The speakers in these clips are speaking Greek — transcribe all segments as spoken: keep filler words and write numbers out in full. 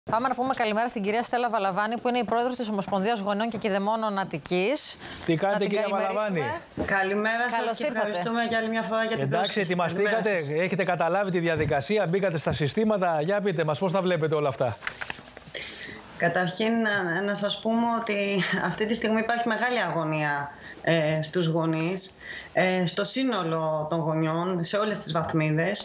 Πάμε να πούμε καλημέρα στην κυρία Στέλλα Βαλαβάνη, που είναι η πρόεδρος της Ομοσπονδίας Γονιών και Κηδεμόνων Αττικής. Τι κάνετε, κυρία Βαλαβάνη? Καλημέρα σας και ευχαριστούμε για άλλη μια φορά για την πρόσκληση. Εντάξει, ετοιμαστήκατε, έχετε καταλάβει τη διαδικασία, μπήκατε στα συστήματα. Για πείτε μας, πώς τα βλέπετε όλα αυτά? Καταρχήν, να, να σας πούμε ότι αυτή τη στιγμή υπάρχει μεγάλη αγωνία ε, στους γονείς, ε, στο σύνολο των γονιών, σε όλες τις βαθμίδες.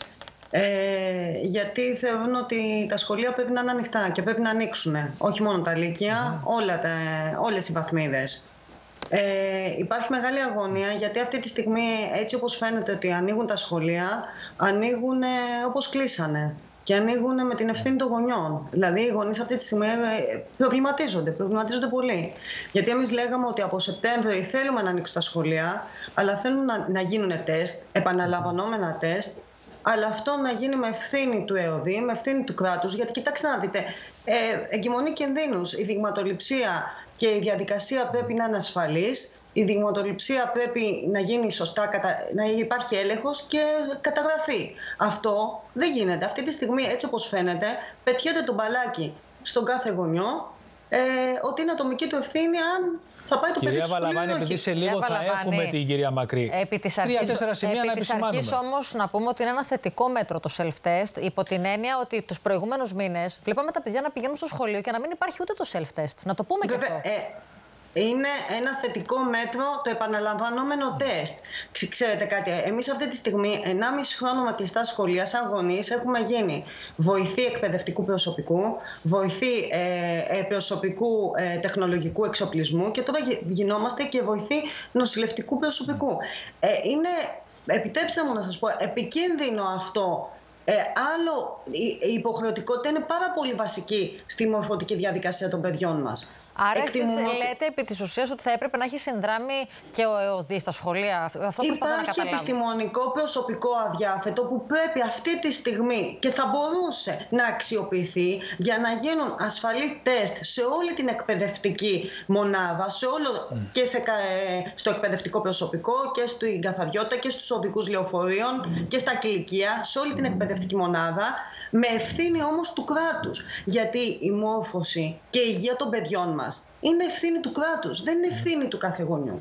Ε, γιατί θεωρούν ότι τα σχολεία πρέπει να είναι ανοιχτά και πρέπει να ανοίξουν, όχι μόνο τα λύκεια, mm. όλα τα, όλες οι βαθμίδες. Ε, υπάρχει μεγάλη αγωνία γιατί αυτή τη στιγμή, έτσι όπως φαίνεται ότι ανοίγουν τα σχολεία, ανοίγουν όπως κλείσανε και ανοίγουν με την ευθύνη των γονιών. Δηλαδή οι γονείς αυτή τη στιγμή προβληματίζονται, προβληματίζονται πολύ. Γιατί εμείς λέγαμε ότι από Σεπτέμβριο θέλουμε να ανοίξουν τα σχολεία, αλλά θέλουν να, να γίνουν τεστ, επαναλαμβανόμενα τεστ, αλλά αυτό να γίνει με ευθύνη του ΕΟΔΗ, με ευθύνη του κράτους. Γιατί κοιτάξτε να δείτε, ε, εγκυμονεί κινδύνους. Η δειγματοληψία και η διαδικασία πρέπει να είναι ασφαλής. Η δειγματοληψία πρέπει να γίνει σωστά, να υπάρχει έλεγχος και καταγραφή. Αυτό δεν γίνεται. Αυτή τη στιγμή, έτσι όπως φαίνεται, πετιέται το μπαλάκι στον κάθε γονιό, ε, ότι είναι ατομική του ευθύνη αν θα πάει το παιδί του σχολείο. Κυρία Βαλαβάνη, επειδή σε λίγο θα έχουμε την κυρία Μακρύ. Τρία-τέσσερα σημεία να επισημάνουμε. Επί της αρχής όμως να πούμε ότι είναι ένα θετικό μέτρο το self-test, υπό την έννοια ότι τους προηγούμενους μήνες βλέπαμε τα παιδιά να πηγαίνουν στο σχολείο και να μην υπάρχει ούτε το self-test. Να το πούμε και αυτό. Ε, Είναι ένα θετικό μέτρο το επαναλαμβανόμενο τεστ. Ξέρετε κάτι, εμείς αυτή τη στιγμή, ενάμιση χρόνο με κλειστά σχολεία, σαν γονείς, έχουμε γίνει βοηθοί εκπαιδευτικού προσωπικού, βοηθοί ε, προσωπικού ε, τεχνολογικού εξοπλισμού και τώρα γινόμαστε και βοηθοί νοσηλευτικού προσωπικού. Ε, είναι, επιτρέψτε μου να σας πω, επικίνδυνο αυτό. Ε, άλλο, η υποχρεωτικότητα είναι πάρα πολύ βασική στη μορφωτική διαδικασία των παιδιών μας. Άρα εσείς λέτε επί της ουσίας ότι θα έπρεπε να έχει συνδράμει και ο ΕΟΔΗ στα σχολεία. Αυτό προσπαθώ να καταλάβω. Υπάρχει επιστημονικό προσωπικό αδιάθετο που πρέπει αυτή τη στιγμή και θα μπορούσε να αξιοποιηθεί για να γίνουν ασφαλή τεστ σε όλη την εκπαιδευτική μονάδα, σε όλο, mm. και σε, στο εκπαιδευτικό προσωπικό και στην καθαριότητα και στους οδηγούς λεωφορείων mm. και στα κηλικεία, σε όλη την εκπαιδευτική μονάδα, με ευθύνη όμως του κράτους. Γιατί η μόρφωση και η υγεία των παιδιών μας είναι ευθύνη του κράτους, δεν είναι ευθύνη του κάθε γονιού.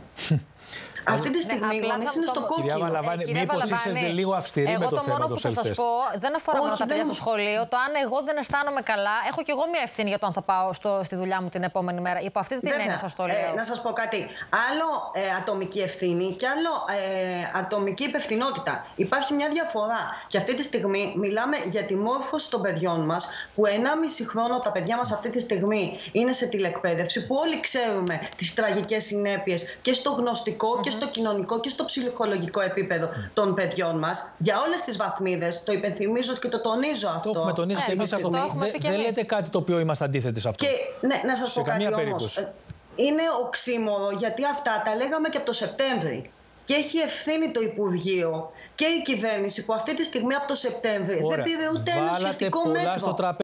Αυτή τη στιγμή οι γονείς είναι στο κόκκινο. Κυρία Βαλαβάνη, ε, μήπως είσαστε λίγο αυστηροί με το θέμα του self-test? Εγώ το μόνο που θα σας πω δεν αφορά μόνο τα παιδιά στο σχολείο. Το αν εγώ δεν αισθάνομαι καλά, έχω κι εγώ μια ευθύνη για το αν θα πάω στο, στη δουλειά μου την επόμενη μέρα. Υπό αυτή την έννοια σας το λέω. Ε, να σας πω κάτι. Άλλο ε, ατομική ευθύνη και άλλο ε, ατομική υπευθυνότητα. Υπάρχει μια διαφορά. Και αυτή τη στιγμή μιλάμε για τη μόρφωση των παιδιών μας, που ενάμιση χρόνο τα παιδιά μας αυτή τη στιγμή είναι σε τηλεκπαίδευση, που όλοι ξέρουμε τις τραγικές συνέπειες και στο γνωστικό mm-hmm. και στο κοινωνικό και στο ψυχολογικό επίπεδο των παιδιών μας, για όλες τις βαθμίδες. Το υπενθυμίζω και το τονίζω αυτό. Το έχουμε τονίσει και εμείς αυτό. Δεν λέτε κάτι το οποίο είμαστε αντίθετοι σε αυτό. Και, ναι, να σας πω κάτι όμως. Είναι οξύμορο, γιατί αυτά τα λέγαμε και από το Σεπτέμβρη. Και έχει ευθύνη το Υπουργείο και η κυβέρνηση που αυτή τη στιγμή από το Σεπτέμβρη δεν πήρε ούτε ένα ουσιαστικό μέτρο.